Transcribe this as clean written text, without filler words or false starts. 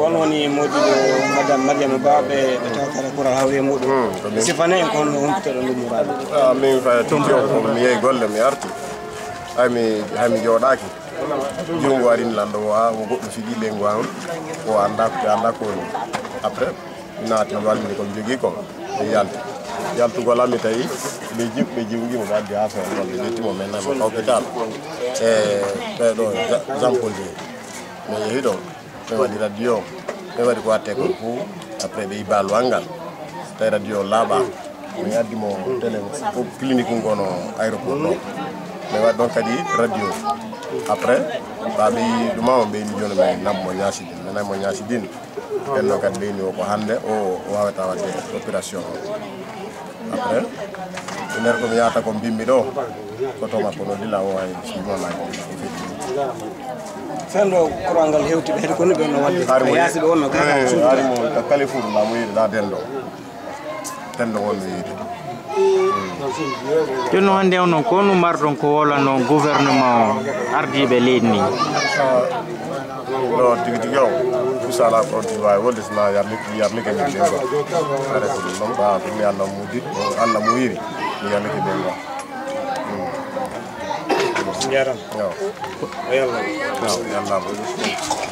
on woni modiɗo madame Mariama Ba ɓe tawtare kural hawre muɗum sifane en kon humpitoɗo ɗum muraɗo min fa tumti o ko mi yehi golle mi arti haymi jooɗaki jongo arini lando o goɗɗo figi lengo an o anda ko woni après mi naati mi wallini komi jogui ko mi yalti yaltugol am mi tawi ɓe jiwgimo ɓe addi affaire golle ƴettimo maintenant mo hôpital e ɓeɗo Jean Paul Dié mi yeehi ɗo ɓe waɗi radio ɓe waɗi ko watte kon fou après ɓe yiba loangal tawi radio laaɓa mi addimo télé clinique ngono aéroport ɗo mi waɗi ɗon kadi radio après ɓaɓe yi ɗuma o ɓeyni joni mi nammo ñasidine mi nammo ñasidine ɓenno kadi ɓeyni o ko hande o wawata wadde opération après nder komi yahata ko mbimmi ɗo ko to makko no dila o way simonaki fenɗo courant ngal hewti ɓeyde ko ni ɓe no wadde yasiɓe wonno arimo kale fuuɗu lamo yiide da dendo wonno yiide joni hannde on noon ko no marɗon ko wolano gouvernement o ardiɓe leydi ni ɗo tigi tigi o pusala konti wawi wolde sona yarlike ɓen go are ko ɗum ɗon ɓawa mi Allah mudit Allah mo yiri mi yarlike ɓen go jaram yallama